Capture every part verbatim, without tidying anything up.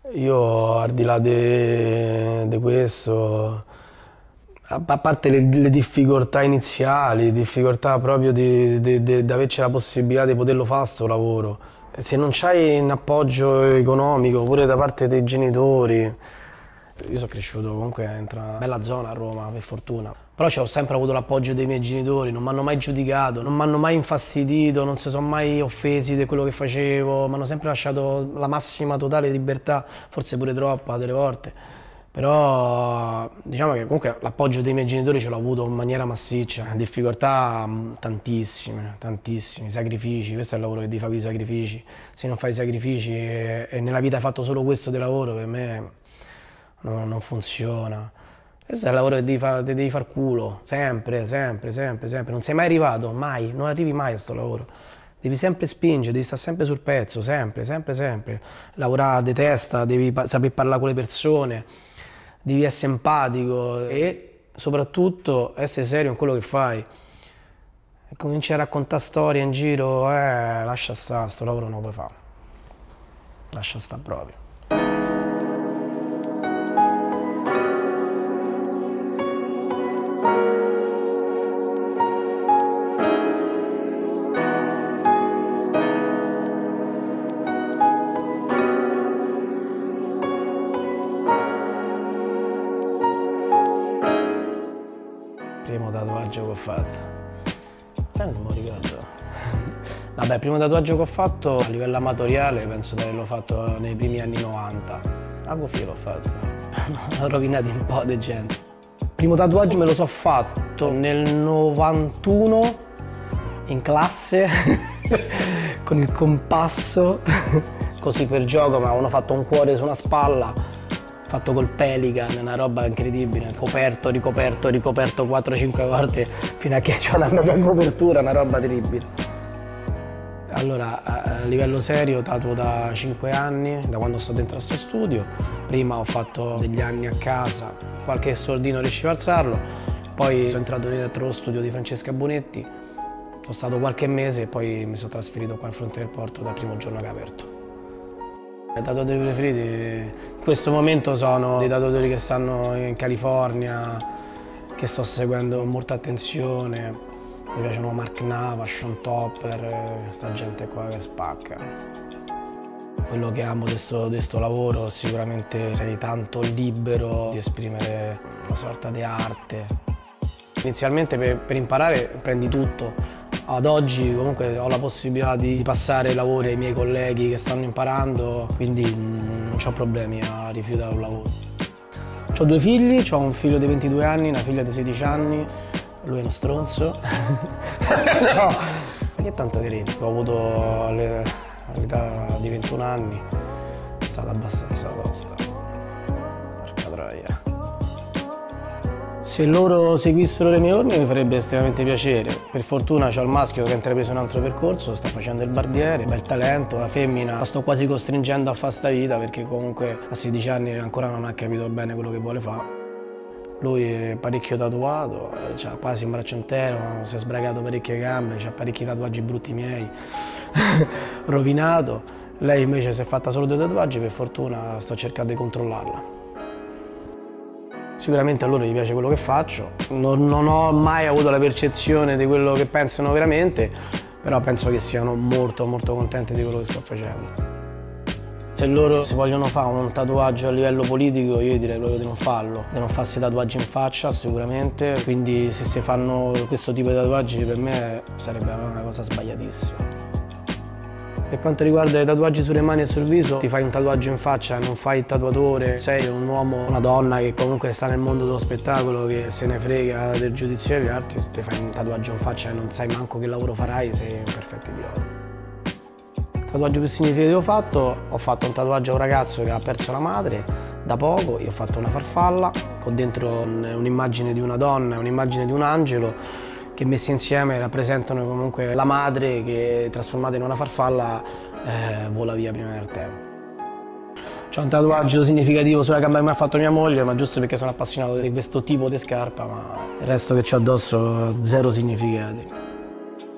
Io, al di là di questo, a, a parte le, le difficoltà iniziali, difficoltà proprio di, di, di, di averci la possibilità di poterlo fare sto lavoro, se non c'hai un appoggio economico pure da parte dei genitori. Io sono cresciuto comunque in una bella zona a Roma, per fortuna. Però ho sempre avuto l'appoggio dei miei genitori, non mi hanno mai giudicato, non mi hanno mai infastidito, non si sono mai offesi di quello che facevo, mi hanno sempre lasciato la massima totale libertà, forse pure troppa delle volte. Però diciamo che comunque l'appoggio dei miei genitori ce l'ho avuto in maniera massiccia, difficoltà tantissime, tantissimi, sacrifici, questo è il lavoro che devi fare, i sacrifici. Se non fai i sacrifici e, e nella vita hai fatto solo questo di lavoro, per me non, non funziona. Questo è il lavoro che devi fare, devi far culo, sempre, sempre, sempre, sempre. Non sei mai arrivato, mai, non arrivi mai a sto lavoro. Devi sempre spingere, devi stare sempre sul pezzo, sempre, sempre, sempre. Lavorare di testa, devi pa- saper parlare con le persone, devi essere empatico e soprattutto essere serio in quello che fai. E cominci a raccontare storie in giro, eh, lascia stare, sto lavoro non lo puoi fare. Lascia stare proprio. Primo tatuaggio che ho fatto. Sai, non mi ricordo. Vabbè, il primo tatuaggio che ho fatto a livello amatoriale penso di averlo fatto nei primi anni novanta. A Goffio l'ho fatto. Ho rovinato un po' di gente. Il primo tatuaggio me lo so fatto nel novantuno in classe con il compasso, così per gioco, mi avevano fatto un cuore su una spalla, fatto col Pelican, una roba incredibile, coperto, ricoperto, ricoperto quattro cinque volte fino a che c'è una mega copertura, una roba terribile. Allora, a livello serio tatuo da cinque anni, da quando sto dentro a sto studio. Prima ho fatto degli anni a casa, qualche soldino riuscivo a alzarlo, poi sono entrato dentro lo studio di Francesca Bonetti, sono stato qualche mese e poi mi sono trasferito qua al fronte del porto dal primo giorno che ha aperto. I tatuatori preferiti in questo momento sono dei tatuatori che stanno in California, che sto seguendo con molta attenzione. Mi piacciono Mark Nava, Sean Topper, questa gente qua che spacca. Quello che amo di questo lavoro sicuramente sei tanto libero di esprimere una sorta di arte. Inizialmente per, per imparare prendi tutto. Ad oggi comunque ho la possibilità di passare lavori ai miei colleghi che stanno imparando, quindi non ho problemi a rifiutare un lavoro. Ho due figli, ho un figlio di ventidue anni, una figlia di sedici anni, lui è uno stronzo. No, ma che tanto carino. Ho avuto all'età di ventuno anni, è stata abbastanza tosta. Porca troia. Se loro seguissero le mie orme mi farebbe estremamente piacere. Per fortuna c'ho il maschio che ha intrapreso un altro percorso, sta facendo il barbiere, bel talento. La femmina la sto quasi costringendo a fare sta vita perché comunque a sedici anni ancora non ha capito bene quello che vuole fare. Lui è parecchio tatuato, ha quasi un braccio intero, si è sbragato parecchie gambe, ha parecchi tatuaggi brutti miei, rovinato. Lei invece si è fatta solo due tatuaggi, per fortuna sto cercando di controllarla. Sicuramente a loro gli piace quello che faccio, non, non ho mai avuto la percezione di quello che pensano veramente, però penso che siano molto molto contenti di quello che sto facendo. Se loro si vogliono fare un tatuaggio a livello politico, io direi proprio di non farlo, di non farsi tatuaggi in faccia sicuramente, quindi se si fanno questo tipo di tatuaggi per me sarebbe una cosa sbagliatissima. Per quanto riguarda i tatuaggi sulle mani e sul viso, ti fai un tatuaggio in faccia e non fai il tatuatore, sei un uomo, una donna che comunque sta nel mondo dello spettacolo, che se ne frega del giudizio degli altri, se ti fai un tatuaggio in faccia e non sai manco che lavoro farai, sei un perfetto idiota. Il tatuaggio più significativo che ho fatto, ho fatto un tatuaggio a un ragazzo che ha perso la madre da poco, io ho fatto una farfalla con dentro un'immagine di una donna e un'immagine di un angelo che messi insieme rappresentano comunque la madre che trasformata in una farfalla eh, vola via prima del tempo. C'ho un tatuaggio significativo sulla gamba che mi ha fatto mia moglie, ma giusto perché sono appassionato di questo tipo di scarpa, ma il resto che c'ho addosso zero significati.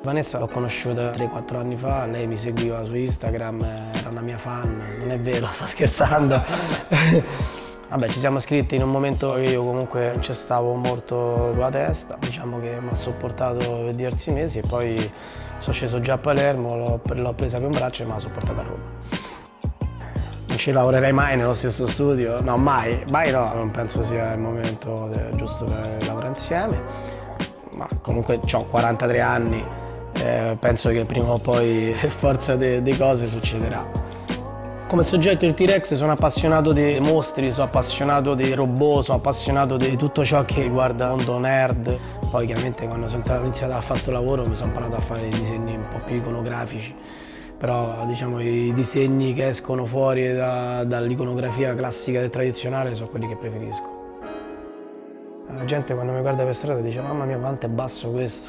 Vanessa l'ho conosciuta tre quattro anni fa, lei mi seguiva su Instagram, era una mia fan, non è vero, sto scherzando. Vabbè, ci siamo scritti in un momento che io comunque ci stavo molto con la testa, diciamo che mi ha sopportato per diversi mesi e poi sono sceso già a Palermo, l'ho presa per un braccio e me l'ha sopportata a Roma. Non ci lavorerei mai nello stesso studio, no mai, mai no, non penso sia il momento giusto per lavorare insieme, ma comunque ho quarantatré anni, eh, penso che prima o poi per forza di cose succederà. Come soggetto il T-Rex sono appassionato dei mostri, sono appassionato dei robot, sono appassionato di tutto ciò che riguarda il mondo nerd. Poi chiaramente quando sono entrato, ho iniziato a fare questo lavoro mi sono imparato a fare dei disegni un po' più iconografici. Però diciamo i disegni che escono fuori da, dall'iconografia classica e tradizionale sono quelli che preferisco. La gente quando mi guarda per strada dice mamma mia quanto è basso questo.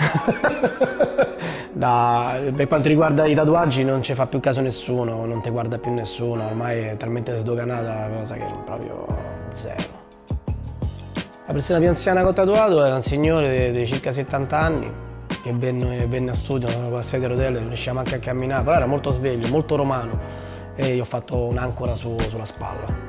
Da, per quanto riguarda i tatuaggi non ci fa più caso nessuno, non ti guarda più nessuno, ormai è talmente sdoganata la cosa che è proprio zero. La persona più anziana che ho tatuato era un signore di circa settanta anni che venne, venne a studio con la sedia a rotelle, non riusciva anche a camminare, però era molto sveglio, molto romano e gli ho fatto un'ancora su, sulla spalla.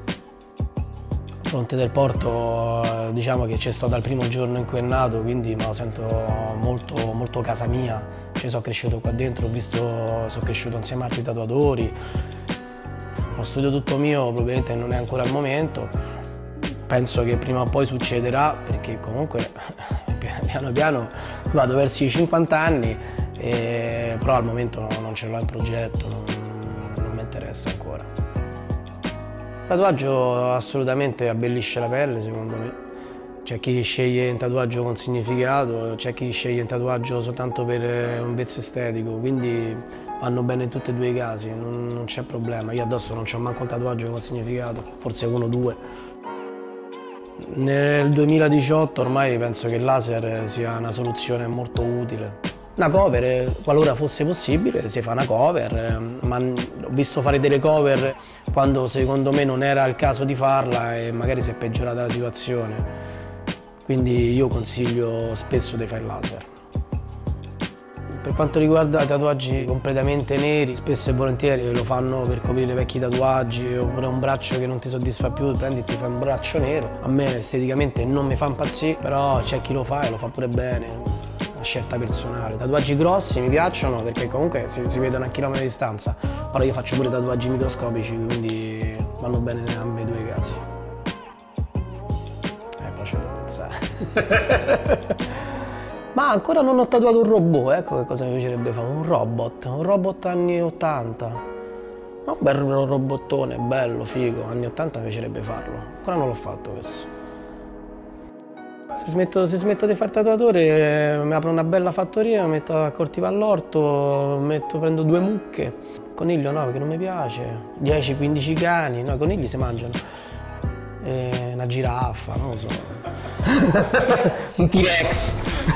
A fronte del porto diciamo che ci sto dal primo giorno in cui è nato, quindi me lo sento molto, molto casa mia, ci sono cresciuto qua dentro, ho visto, sono cresciuto insieme a altri tatuatori, lo studio tutto mio probabilmente non è ancora il momento, penso che prima o poi succederà perché comunque piano piano vado verso i cinquanta anni, e, però al momento no, non ce l'ho in progetto, non, non mi interessa ancora. Il tatuaggio assolutamente abbellisce la pelle secondo me, c'è chi sceglie un tatuaggio con significato, c'è chi sceglie un tatuaggio soltanto per un vezzo estetico, quindi vanno bene in tutti e due i casi, non, non c'è problema. Io addosso non c'ho manco un tatuaggio con significato, forse uno o due. Nel duemiladiciotto ormai penso che il laser sia una soluzione molto utile. Una cover, qualora fosse possibile, si fa una cover, ma ho visto fare delle cover quando secondo me non era il caso di farla e magari si è peggiorata la situazione. Quindi io consiglio spesso di fare il laser. Per quanto riguarda i tatuaggi completamente neri, spesso e volentieri lo fanno per coprire vecchi tatuaggi oppure un braccio che non ti soddisfa più, prendi e ti fai un braccio nero. A me esteticamente non mi fa impazzire, però c'è chi lo fa e lo fa pure bene. Scelta personale. Tatuaggi grossi mi piacciono perché comunque si, si vedono a chilometri di distanza, però io faccio pure tatuaggi microscopici, quindi vanno bene in entrambi i due casi. Eh, poi c'è da pensare. Ma ancora non ho tatuato un robot, ecco che cosa mi piacerebbe fare, un robot, un robot anni ottanta. Un bel robottone, bello, figo, anni ottanta mi piacerebbe farlo, ancora non l'ho fatto questo. Se smetto, se smetto di fare tatuatore eh, mi apro una bella fattoria, mi metto a coltivare l'orto, metto, prendo due mucche, coniglio no perché non mi piace, dieci quindici cani, no i conigli si mangiano, e una giraffa, non lo so, un T-Rex.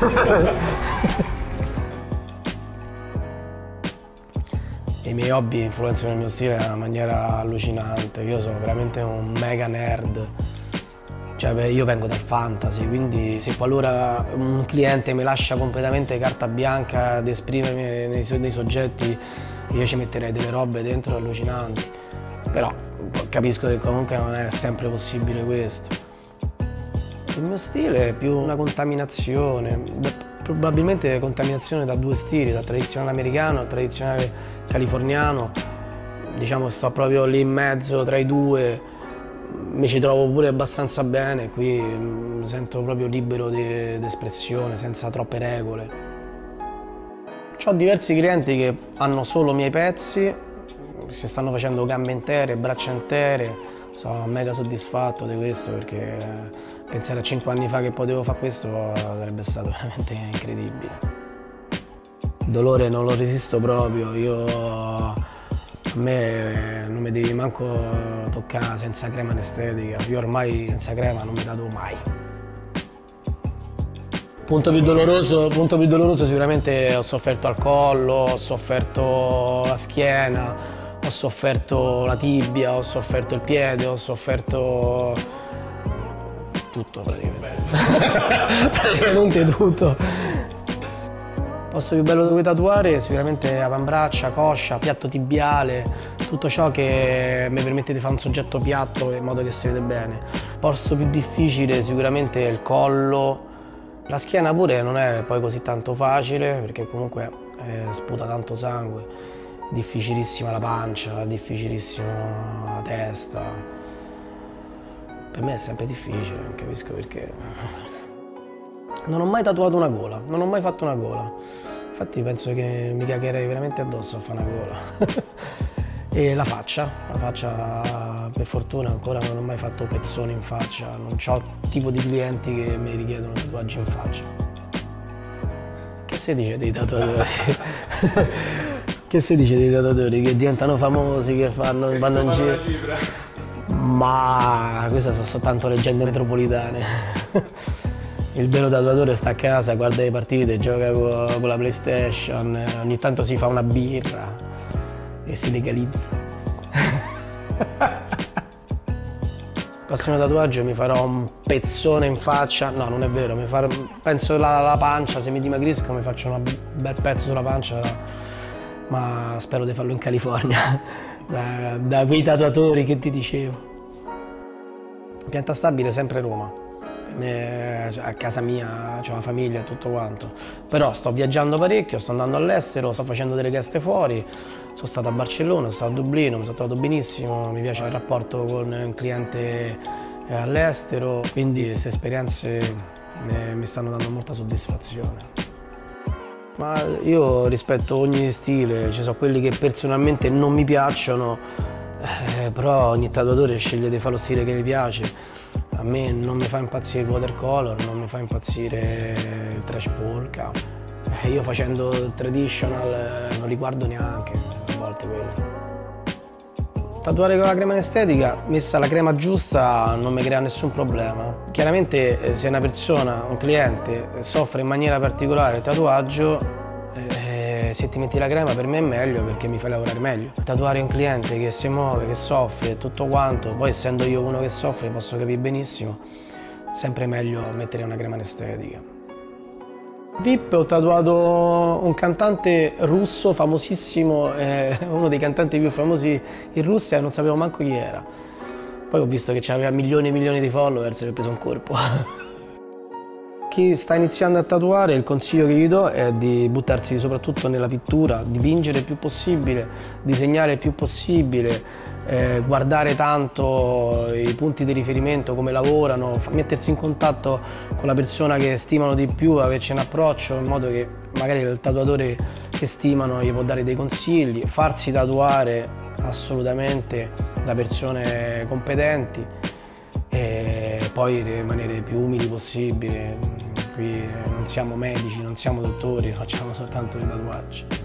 I miei hobby influenzano il mio stile in una maniera allucinante, io sono veramente un mega nerd. Cioè, beh, io vengo dal fantasy, quindi se qualora un cliente mi lascia completamente carta bianca ad esprimermi nei, nei soggetti, io ci metterei delle robe dentro allucinanti. Però capisco che comunque non è sempre possibile questo. Il mio stile è più una contaminazione, probabilmente contaminazione da due stili, da tradizionale americano e tradizionale californiano. Diciamo che sto proprio lì in mezzo tra i due. Mi ci trovo pure abbastanza bene, qui mi sento proprio libero di espressione, senza troppe regole. Ho diversi clienti che hanno solo miei pezzi, si stanno facendo gambe intere, braccia intere, sono mega soddisfatto di questo perché pensare a cinque anni fa che potevo fare questo sarebbe stato veramente incredibile. Il dolore non lo resisto proprio, io... A me non mi devi manco toccare senza crema anestetica, io ormai senza crema non mi tatuo mai. Punto più doloroso, punto più doloroso sicuramente ho sofferto al collo, ho sofferto la schiena, ho sofferto la tibia, ho sofferto il piede, ho sofferto tutto praticamente. Praticamente tutto. posto più bello dove tatuare sicuramente avambraccia, coscia, piatto tibiale, tutto ciò che mi permette di fare un soggetto piatto in modo che si vede bene. Il posto più difficile sicuramente è il collo. La schiena pure non è poi così tanto facile perché comunque eh, sputa tanto sangue, è difficilissima la pancia, è difficilissima la testa. Per me è sempre difficile, non capisco perché. Non ho mai tatuato una gola, non ho mai fatto una gola. Infatti penso che mi cagherei veramente addosso a fare una gola. E la faccia, la faccia per fortuna ancora non ho mai fatto pezzoni in faccia, non ho tipo di clienti che mi richiedono tatuaggi in faccia. Che si dice dei tatuatori? Che si dice dei tatuatori che diventano famosi, che fanno, vanno in giro? Ma queste sono soltanto leggende metropolitane. Il vero tatuatore sta a casa, guarda le partite, gioca con la PlayStation, ogni tanto si fa una birra e si legalizza. Il prossimo tatuaggio mi farò un pezzone in faccia, no non è vero, mi farò, penso la, la pancia, se mi dimagrisco mi faccio un bel pezzo sulla pancia, ma spero di farlo in California, da, da quei tatuatori che ti dicevo. Pianta stabile sempre Roma. A casa mia, c'ho la famiglia e tutto quanto, però sto viaggiando parecchio, sto andando all'estero, sto facendo delle gueste fuori, sono stato a Barcellona, sono stato a Dublino, mi sono trovato benissimo, mi piace il rapporto con un cliente all'estero, quindi queste esperienze mi stanno dando molta soddisfazione. Ma io rispetto ogni stile, ci sono quelli che personalmente non mi piacciono, eh, però ogni tatuatore sceglie di fare lo stile che mi piace. A me non mi fa impazzire il watercolor, non mi fa impazzire il trash polka. Eh, io facendo traditional eh, non li guardo neanche a volte quelli. Tatuare con la crema anestetica, messa la crema giusta, non mi crea nessun problema. Chiaramente eh, se una persona, un cliente, soffre in maniera particolare il tatuaggio, eh, se ti metti la crema per me è meglio perché mi fai lavorare meglio. Tatuare un cliente che si muove, che soffre e tutto quanto, poi essendo io uno che soffre posso capire benissimo, sempre meglio mettere una crema anestetica. V I P ho tatuato un cantante russo famosissimo, eh, uno dei cantanti più famosi in Russia e non sapevo manco chi era. Poi ho visto che aveva milioni e milioni di followers e ho preso un colpo. Chi sta iniziando a tatuare, il consiglio che gli do è di buttarsi soprattutto nella pittura, dipingere il più possibile, disegnare il più possibile, eh, guardare tanto i punti di riferimento, come lavorano, mettersi in contatto con la persona che stimano di più, averci un approccio in modo che magari il tatuatore che stimano gli può dare dei consigli, farsi tatuare assolutamente da persone competenti e poi rimanere più umili possibile. Qui non siamo medici, non siamo dottori, facciamo soltanto dei tatuaggi.